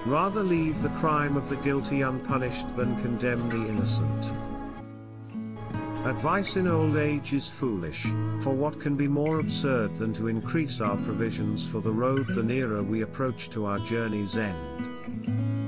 Rather leave the crime of the guilty unpunished than condemn the innocent. Advice in old age is foolish, for what can be more absurd than to increase our provisions for the road the nearer we approach to our journey's end?